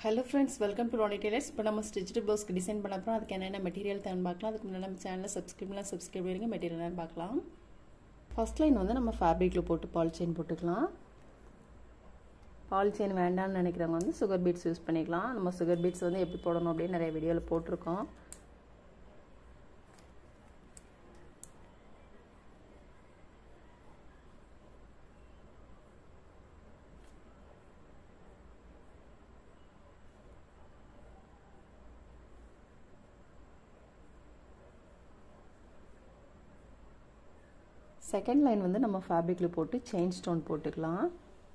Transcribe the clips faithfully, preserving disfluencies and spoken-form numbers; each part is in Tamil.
Hello friends, welcome to Ronnie Tailors. இப்போ நம்ம stitched blouse க்கு டிசைன் பண்ண போறோம். அதுக்கு என்னென்ன மெட்டீரியல் தேவைன்னு பார்க்கலாம். அதுக்கு முன்னாடி நம்ம சேனலை சப்ஸ்கிரைப் பண்ணலாம். சப்ஸ்கிரைப் பண்ணுங்க. மெட்டீரியல் என்னன்னு பார்க்கலாம். ஃபர்ஸ்ட் லைன் வந்து நம்ம ஃபேப்ரிக்ல போட்டு பால் செயின் போட்டுக்கலாம். பால் செயின் வேண்டாம்னு நினைக்கிறவங்க வந்து சுகர் பீட்ஸ் யூஸ் பண்ணிக்கலாம். நம்ம சுகர் பீட்ஸ் வந்து எப்படி போடணும் அப்படி நிறைய வீடியோல போட்டுருக்கோம். செகண்ட் லைன் வந்து நம்ம ஃபேப்ரிக்ல போட்டு செயின் ஸ்டோன் போட்டுக்கலாம்.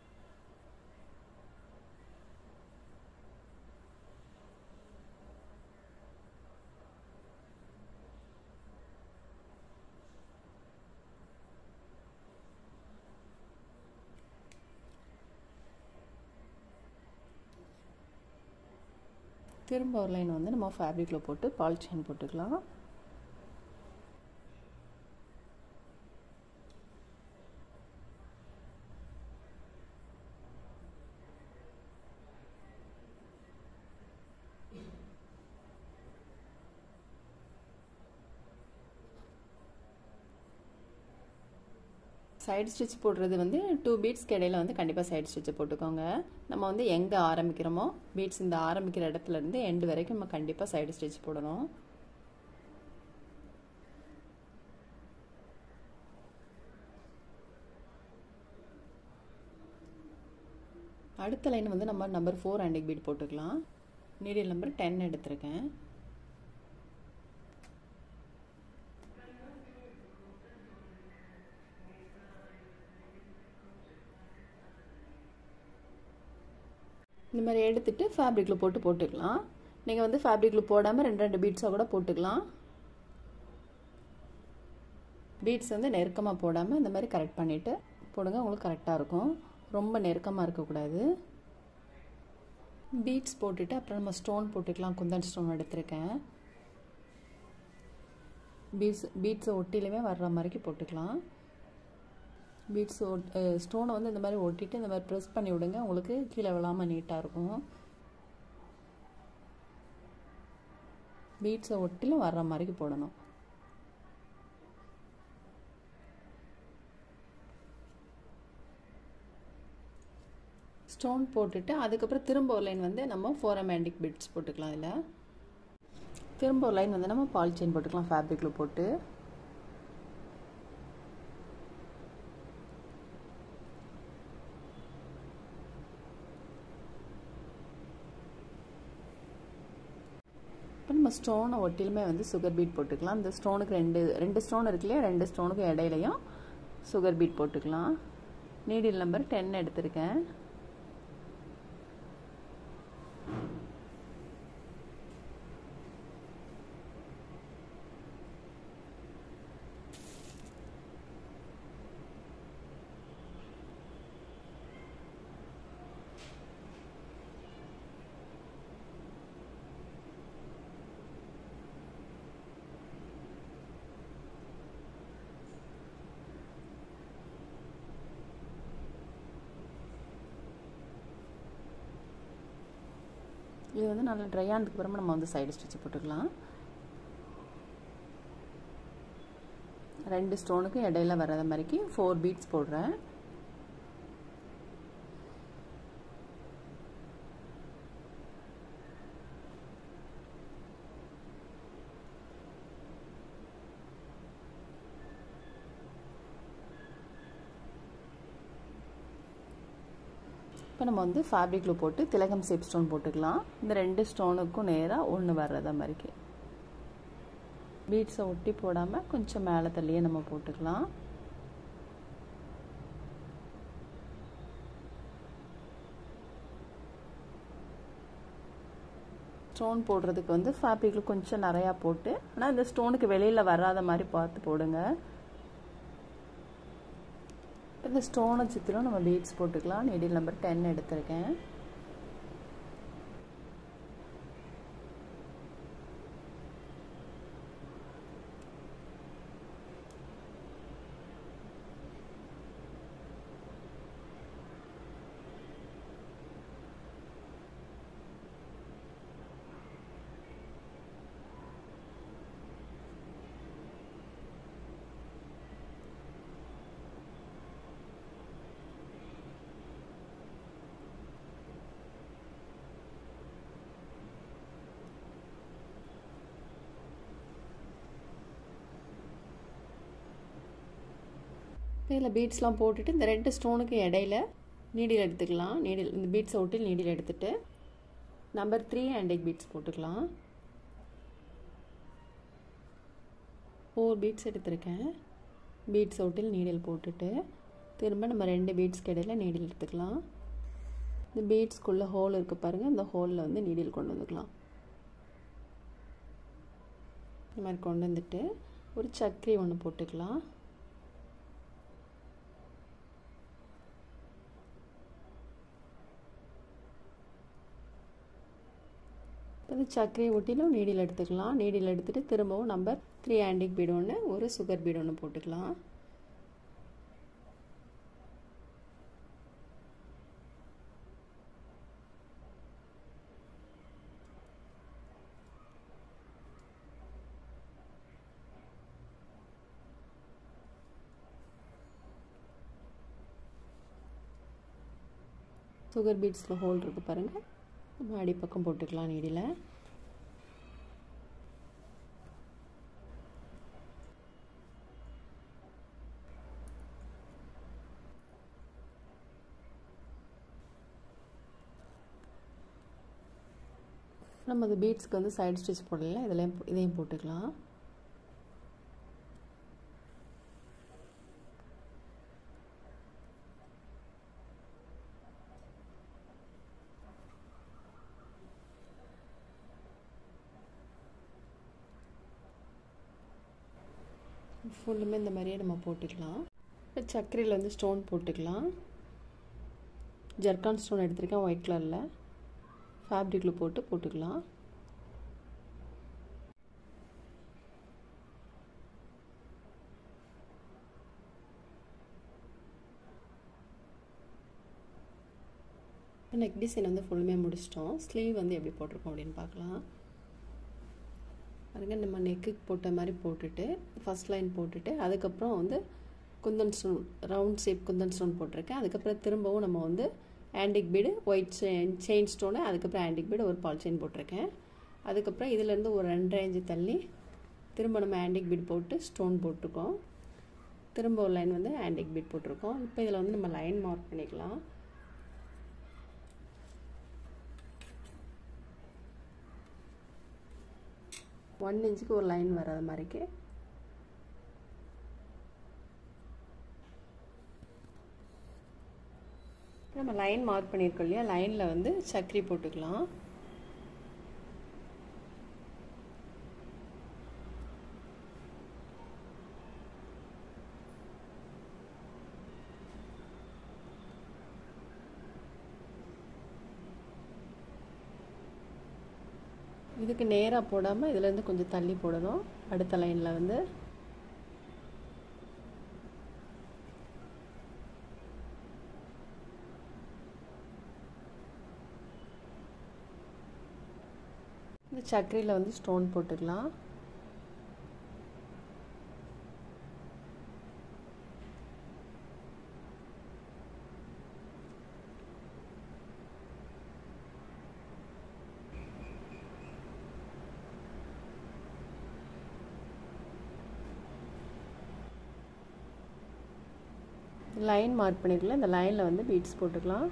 திரும்ப ஒரு லைன் வந்து நம்ம ஃபேப்ரிக்ல போட்டு பால் செயின் போட்டுக்கலாம். சைடு ஸ்டிச் போடுறது வந்து டூ பீட்ஸ்க்கு இடையில வந்து கண்டிப்பாக சைடு ஸ்டிச்சை போட்டுக்கோங்க. நம்ம வந்து எங்கே ஆரம்பிக்கிறோமோ பீட்ஸ் இந்த ஆரம்பிக்கிற இடத்துல இருந்து எண்டு வரைக்கும் நம்ம கண்டிப்பாக சைடு ஸ்டிச் போடணும். அடுத்த லைன் வந்து நம்ம நம்பர் ஃபோர் ஆண்டிக் பீட் போட்டுக்கலாம். நீடில் நம்பர் டென் எடுத்திருக்கேன். இந்த மாதிரி எடுத்துட்டு ஃபேப்ரிக்ல போட்டு போட்டுக்கலாம். நீங்கள் வந்து ஃபேப்ரிக்ல போடாமல் ரெண்டு ரெண்டு பீட்ஸாக கூட போட்டுக்கலாம். பீட்ஸ் வந்து நெருக்கமாக போடாமல் இந்த மாதிரி கரெக்ட் பண்ணிவிட்டு போடுங்க. உங்களுக்கு கரெக்டாக இருக்கும். ரொம்ப நெருக்கமாக இருக்கக்கூடாது. பீட்ஸ் போட்டுட்டு அப்புறம் நம்ம ஸ்டோன் போட்டுக்கலாம். குந்தன் ஸ்டோன் எடுத்திருக்கேன். பீட்ஸ் பீட்ஸை ஒட்டிலுமே வர்ற மாதிரிக்கு போட்டுக்கலாம். பீட்ஸ் ஸ்டோனை வந்து இந்த மாதிரி ஒட்டிட்டு இந்த மாதிரி ப்ரெஸ் பண்ணி விடுங்க. உங்களுக்கு கீழே விழாமல் நீட்டாக இருக்கும். பீட்ஸை ஒட்டிலும் வர்ற மாதிரிக்கு போடணும். ஸ்டோன் போட்டுட்டு அதுக்கப்புறம் திரும்ப ஒரு லைன் வந்து நம்ம ஃபோர் ஆண்டிக் பீட்ஸ் போட்டுக்கலாம். இதில் திரும்ப ஒரு லைன் வந்து நம்ம பால் செயின் போட்டுக்கலாம் ஃபேப்ரிக்கில் போட்டு. இப்போ நம்ம ஸ்டோனை ஒட்டிலுமே வந்து சுகர் பீட் போட்டுக்கலாம். இந்த ஸ்டோனுக்கு ரெண்டு ரெண்டு ஸ்டோன் இருக்கு இல்லையா, ரெண்டு ஸ்டோனுக்கு இடையிலையும் சுகர் பீட் போட்டுக்கலாம். நீடில் நம்பர் டென் எடுத்திருக்கேன். இது வந்து நல்லா ட்ரை ஆனதுக்கு அப்புறமா நம்ம வந்து சைடு ஸ்டிச் போட்டுக்கலாம். ரெண்டு ஸ்டோனுக்கு இடையில வராத மாதிரிக்கு ஃபோர் பீட்ஸ் போடுறேன். இப்போ நம்ம வந்து ஃபேப்ரிக்ல போட்டு திலகம் ஷேப் ஸ்டோன் போட்டுக்கலாம். இந்த ரெண்டு ஸ்டோனுக்கும் நேராக ஒன்று வர்றத மாதிரிக்கு பீட்ஸை ஒட்டி போடாமல் கொஞ்சம் மேலே தள்ளியே நம்ம போட்டுக்கலாம். ஸ்டோன் போடுறதுக்கு வந்து ஃபேப்ரிக்ல கொஞ்சம் நிறையா போட்டு, ஆனால் இந்த ஸ்டோனுக்கு வெளியில் வராத மாதிரி பார்த்து போடுங்க. இந்த ஸ்டோனை சுற்றிலும் நம்ம பீட்ஸ் போட்டுக்கலாம். நீடில் நம்பர் டென் எடுத்திருக்கேன். இதில் பீட்ஸ்லாம் போட்டுட்டு இந்த ரெண்டு ஸ்டோனுக்கு இடையில நீடில் எடுத்துக்கலாம். நீடில் இந்த பீட்ஸை ஒட்டி நீடில் எடுத்துட்டு நம்பர் த்ரீ ஆன்டிக் பீட்ஸ் போட்டுக்கலாம். ஃபோர் பீட்ஸ் எடுத்திருக்கேன். பீட்ஸ் ஒட்டில் நீடில் போட்டுட்டு திரும்ப நம்ம ரெண்டு பீட்ஸ்க்கு இடையில நீடில் எடுத்துக்கலாம். இந்த பீட்ஸ்க்குள்ளே ஹோல் இருக்குது பாருங்கள், இந்த ஹோலில் வந்து நீடில் கொண்டு வந்துக்கலாம். இந்த மாதிரி கொண்டு வந்துட்டு ஒரு சக்கரி ஒன்று போட்டுக்கலாம். இப்போ இந்த சக்கரையை ஒட்டிலும் நீடில் எடுத்துக்கலாம். நீடில் எடுத்துகிட்டு திரும்பவும் நம்பர் த்ரீ ஆன்டிக் பீடு ஒன்று, ஒரு சுகர் பீடு ஒன்று போட்டுக்கலாம். சுகர் பீட்ஸில் ஹோல் இருக்குது பாருங்கள், நம்ம அடிப்பக்கம் போட்டுக்கலாம் நீடில். நம்ம அந்த பீட்ஸ்க்கு வந்து சைடு ஸ்டிச் போடல, இதில் இதையும் போட்டுக்கலாம். ஃபுல்லுமே இந்த மாதிரியே நம்ம போட்டுக்கலாம். இப்போ சக்கரையில் வந்து ஸ்டோன் போட்டுக்கலாம். ஜர்கான் ஸ்டோன் எடுத்திருக்கேன் ஒயிட் கலரில், ஃபேப்ரிக்கில் போட்டு போட்டுக்கலாம். நெக் டிசைன் வந்து ஃபுல்லுமே முடிச்சிட்டோம். ஸ்லீவ் வந்து எப்படி போட்டிருக்கோம் அப்படின்னு பார்க்கலாம். பாருங்க, நம்ம நெக்குக்கு போட்ட மாதிரி போட்டுட்டு ஃபஸ்ட் லைன் போட்டுட்டு அதுக்கப்புறம் வந்து kundan stone round shape kundan stone போட்டிருக்கேன். அதுக்கப்புறம் திரும்பவும் நம்ம வந்து antique bead white chain chain stone, அதுக்கப்புறம் ஆன்டிக் பீடு ஒரு பால் செயின் போட்டிருக்கேன். அதுக்கப்புறம் இதிலேருந்து ஒரு ரெண்டு ரேஞ்சு தள்ளி திரும்ப நம்ம ஆன்டிக் பீட் போட்டு ஸ்டோன் போட்டிருக்கோம். திரும்ப ஒரு லைன் வந்து ஆன்டிக் பீட் போட்டிருக்கோம். இப்போ இதில் வந்து நம்ம லைன் மார்க் பண்ணிக்கலாம். ஒன் இன்ச்சுக்கு ஒரு லைன் வராத மாதிரிக்கு நம்ம லைன் மார்க் பண்ணியிருக்கோம் இல்லையா, லைனில் வந்து சக்கரி போட்டுக்கலாம். இதுக்கு நேராக போடாமல் இதுலேருந்து கொஞ்சம் தள்ளி போடணும். அடுத்த லைனில் வந்து இந்த சக்கரையில் வந்து ஸ்டோன் போட்டுக்கலாம். லைன் மார்க் பண்ணிக்கலாம். இந்த லைனில் வந்து பீட்ஸ் போட்டுக்கலாம்.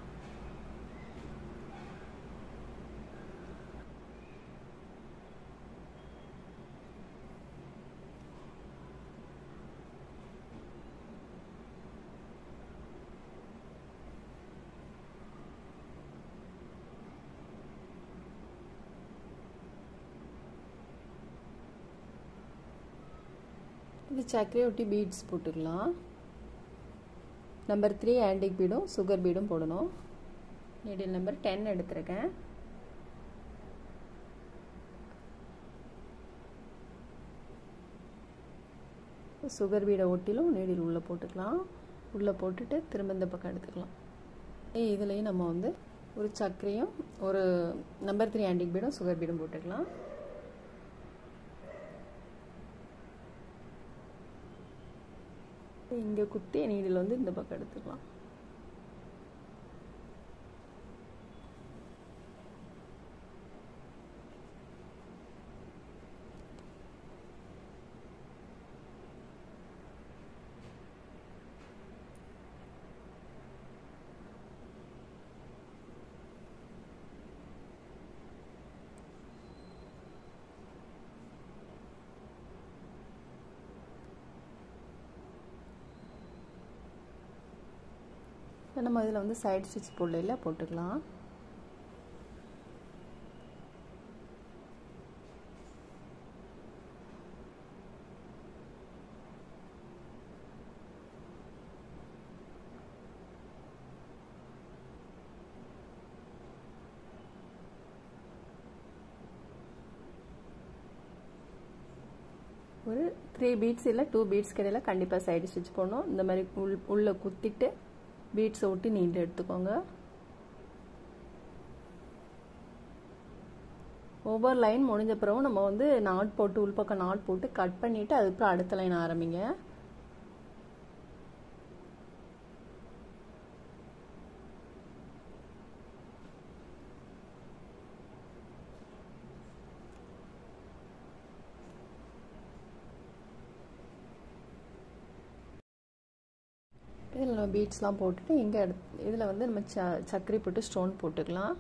இது சக்கரை ஒட்டி பீட்ஸ் போட்டுக்கலாம். நம்பர் த்ரீ ஆன்டிக் பீடும் சுகர் பீடும் போடணும். நீடில் நம்பர் டென் எடுத்திருக்கேன். சுகர் பீடை ஒட்டிலும் நீடில் உள்ளே போட்டுக்கலாம். உள்ளே போட்டுட்டு திரும்ப இந்த பக்கம் எடுத்துக்கலாம். இதுலேயும் நம்ம வந்து ஒரு சக்கரையும் ஒரு நம்பர் த்ரீ ஆன்டிக் பீடும் சுகர் பீடும் போட்டுக்கலாம். இங்கே குத்தி நீடில் வந்து இந்த பக்கம் எடுத்துக்கலாம். நம்ம இதில் வந்து சைடு ஸ்டிச் போடல போட்டுக்கலாம். ஒரு த்ரீ பீட்ஸ் இல்லை டூ பீட்ஸ் கிடையில கண்டிப்பாக சைடு ஸ்டிச் போடணும். இந்த மாதிரி உள் உள்ளே குத்திட்டு பீட்ஸை ஒட்டி நீண்டு எடுத்துக்கோங்க. ஒவ்வொரு லைன் முடிஞ்ச பிறகு நம்ம வந்து நாட் போட்டு உள்பக்கம் நாட் போட்டு கட் பண்ணிவிட்டு அதுக்கப்புறம் அடுத்த லைன் ஆரம்பிங்க. இதில் நம்ம பீட்ஸ்லாம் போட்டுட்டு இங்கே இதில் வந்து நம்ம ச சக்கரை போட்டு ஸ்டோன் போட்டுக்கலாம்.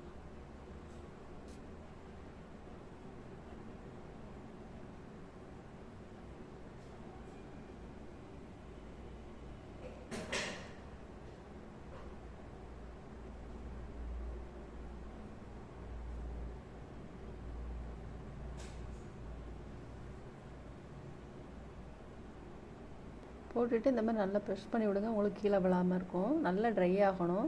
போட்டுட்டு இந்த மாதிரி நல்லா ப்ரெஷ் பண்ணி விடுங்க. உங்களுக்கு கீழே விழாமல் இருக்கும். நல்லா ட்ரை ஆகணும்.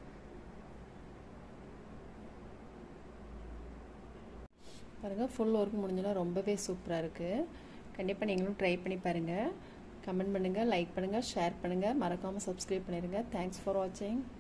பாருங்கள், ஃபுல் ஒர்க் முடிஞ்சலாம் ரொம்பவே சூப்பராக இருக்குது. கண்டிப்பாக நீங்களும் ட்ரை பண்ணி பாருங்கள். கமெண்ட் பண்ணுங்கள், லைக் பண்ணுங்கள், ஷேர் பண்ணுங்கள், மறக்காமல் சப்ஸ்கிரைப் பண்ணிடுங்க. தேங்க்ஸ் ஃபார் வாட்சிங்.